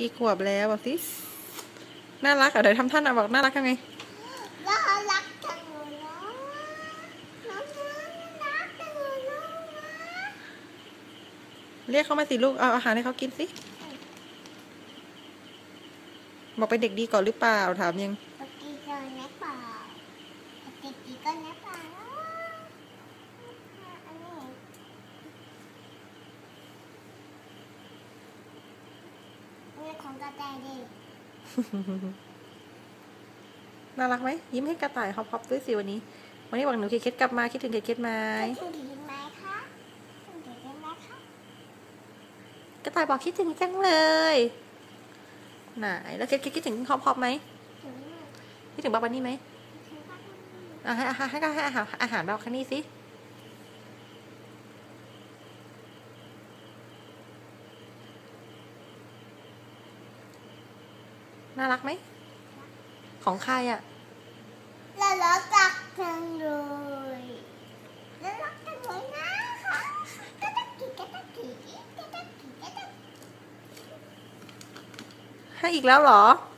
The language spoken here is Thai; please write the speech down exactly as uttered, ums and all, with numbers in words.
กี่ขวบแล้วบอกสิน่ารักอ่ะเดี๋ยวทำท่านอ่ะบอกน่ารักยังไงน่ารักจังเลยนะน้องน่ารักจังเลยนะเรียกเขามาสิลูกเอาอาหารให้เขากินสิบอกเป็นเด็กดีก่อนหรือเปล่าถามยังปกติก่อนนะเปล่าปกติก่อนนะเปล่าอันนี้นี่ของกระต่ายดิน่ารักไหมยิ้มให้กระต่ายฮอปฮอปด้วยสิวันนี้วันนี้บอกหนูเคเคสกลับมาคิดถึงเคเคสไหมคิดถึงไหมคะคิดถึงไหมคะกระต่ายบอกคิดถึงจังเลยไหนแล้วเคเคสคิดถึงฮอปฮอปไหมคิดถึงบาบานี่ไหมอ่ะให้อาหารให้ให้อาหารอาหารเราคันนี้สิน่ารักไหมของใครอ่ะน่ารักจังเลยน่ารักจังเลยนะคะกระตักกี้กระตักกี้กระตักกี้กระตักกี้ให้อีกแล้วเหรอ